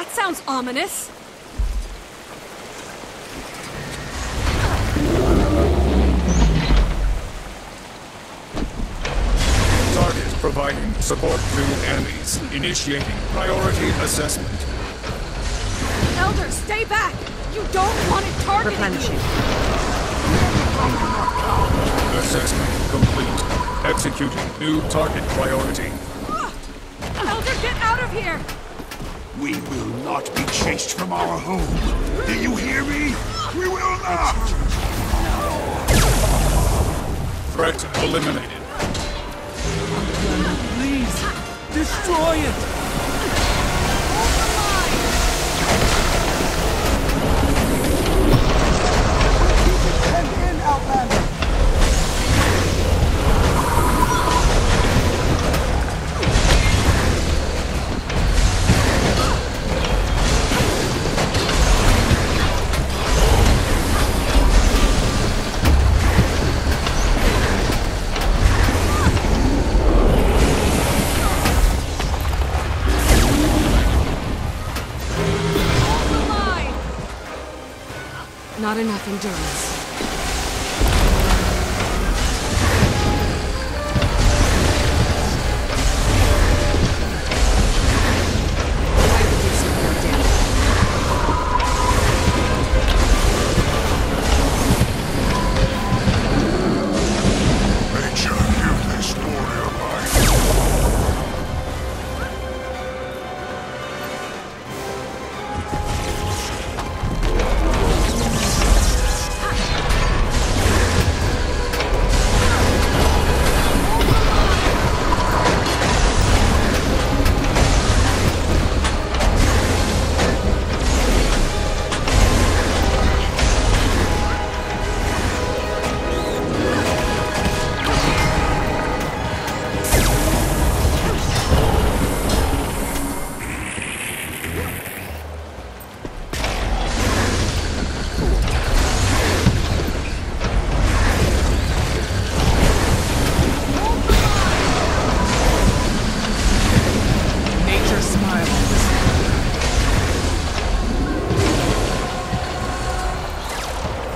That sounds ominous. Target providing support to enemies. Initiating priority assessment. Elder, stay back! You don't want it targeting Replenishing. you! Assessment complete. Executing new target priority. Elder, get out of here! We will not be chased from our home. Do you hear me? We will not! Threat eliminated. Please, destroy it! Not enough endurance.